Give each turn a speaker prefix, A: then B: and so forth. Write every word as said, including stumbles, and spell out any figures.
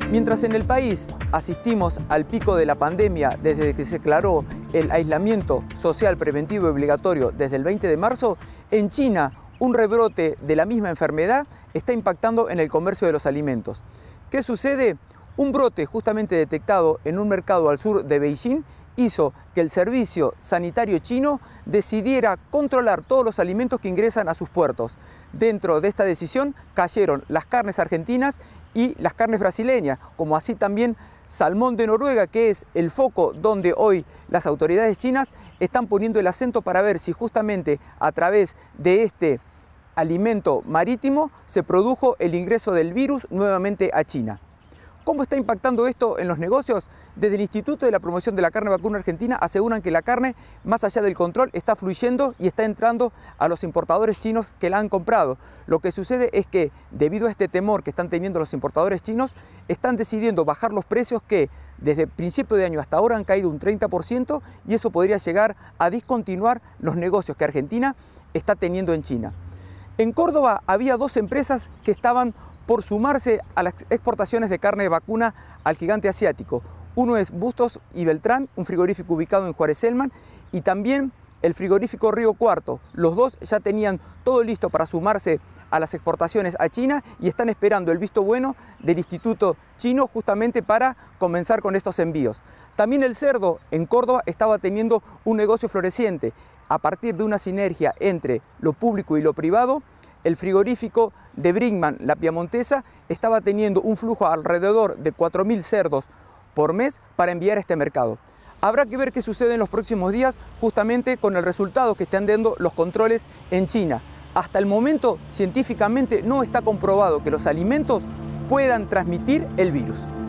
A: Mientras en el país asistimos al pico de la pandemia desde que se declaró el aislamiento social preventivo y obligatorio desde el veinte de marzo, en China un rebrote de la misma enfermedad está impactando en el comercio de los alimentos. ¿Qué sucede? Un brote justamente detectado en un mercado al sur de Beijing hizo que el servicio sanitario chino decidiera controlar todos los alimentos que ingresan a sus puertos. Dentro de esta decisión cayeron las carnes argentinas y las carnes brasileñas, como así también salmón de Noruega, que es el foco donde hoy las autoridades chinas están poniendo el acento para ver si justamente a través de este alimento marítimo se produjo el ingreso del virus nuevamente a China. ¿Cómo está impactando esto en los negocios? Desde el Instituto de la Promoción de la Carne Vacuna Argentina aseguran que la carne, más allá del control, está fluyendo y está entrando a los importadores chinos que la han comprado. Lo que sucede es que, debido a este temor que están teniendo los importadores chinos, están decidiendo bajar los precios que desde el principio de año hasta ahora han caído un treinta por ciento y eso podría llegar a discontinuar los negocios que Argentina está teniendo en China. En Córdoba había dos empresas que estaban por sumarse a las exportaciones de carne de vacuna al gigante asiático. Uno es Bustos y Beltrán, un frigorífico ubicado en Juárez Celman, y también el frigorífico Río Cuarto. Los dos ya tenían todo listo para sumarse a las exportaciones a China y están esperando el visto bueno del Instituto Chino justamente para comenzar con estos envíos. También el cerdo en Córdoba estaba teniendo un negocio floreciente. A partir de una sinergia entre lo público y lo privado, el frigorífico de Brinkmann, la Piamontesa, estaba teniendo un flujo alrededor de cuatro mil cerdos por mes para enviar a este mercado. Habrá que ver qué sucede en los próximos días justamente con el resultado que están dando los controles en China. Hasta el momento, científicamente no está comprobado que los alimentos puedan transmitir el virus.